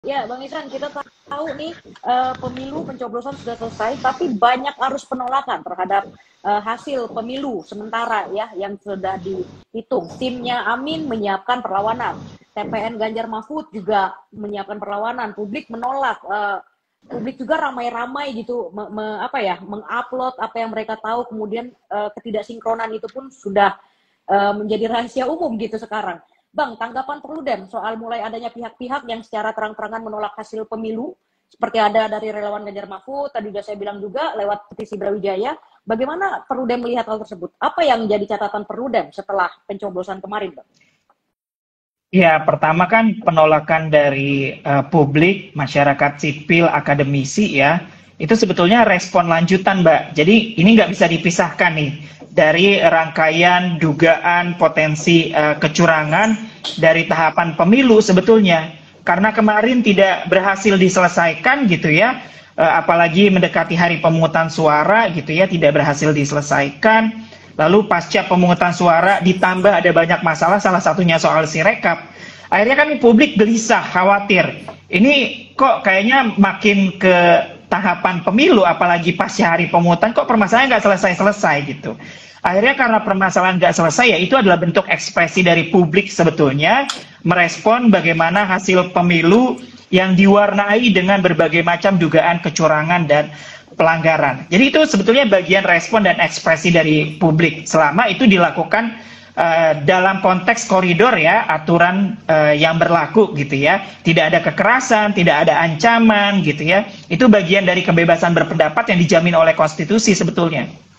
Ya, Bang Isran, kita tahu nih pemilu pencoblosan sudah selesai, tapi banyak arus penolakan terhadap hasil pemilu sementara ya yang sudah dihitung. Timnya Amin menyiapkan perlawanan, TPN Ganjar Mahfud juga menyiapkan perlawanan. Publik menolak, publik juga ramai-ramai gitu, mengupload apa yang mereka tahu. Kemudian ketidaksinkronan itu pun sudah menjadi rahasia umum gitu sekarang. Bang, tanggapan Perludem soal mulai adanya pihak-pihak yang secara terang-terangan menolak hasil pemilu, seperti ada dari relawan Ganjar Mahfud, tadi sudah saya bilang juga lewat petisi Brawijaya. Bagaimana Perludem melihat hal tersebut? Apa yang jadi catatan Perludem setelah pencoblosan kemarin, Bang? Ya, pertama kan penolakan dari publik, masyarakat sipil, akademisi ya, itu sebetulnya respon lanjutan, Mbak. Jadi ini nggak bisa dipisahkan nih dari rangkaian dugaan potensi kecurangan dari tahapan pemilu sebetulnya. Karena kemarin tidak berhasil diselesaikan gitu ya, apalagi mendekati hari pemungutan suara gitu ya, tidak berhasil diselesaikan. Lalu pasca pemungutan suara ditambah ada banyak masalah, salah satunya soal sirekap. Akhirnya kan publik gelisah, khawatir. Ini kok kayaknya makin ke tahapan pemilu, apalagi pasca hari pemungutan, kok permasalahan nggak selesai-selesai gitu. Akhirnya karena permasalahan nggak selesai, ya itu adalah bentuk ekspresi dari publik sebetulnya, merespon bagaimana hasil pemilu yang diwarnai dengan berbagai macam dugaan kecurangan dan pelanggaran. Jadi itu sebetulnya bagian respon dan ekspresi dari publik selama itu dilakukan dalam konteks koridor ya, aturan yang berlaku gitu ya. Tidak ada kekerasan, tidak ada ancaman gitu ya. Itu bagian dari kebebasan berpendapat yang dijamin oleh konstitusi sebetulnya.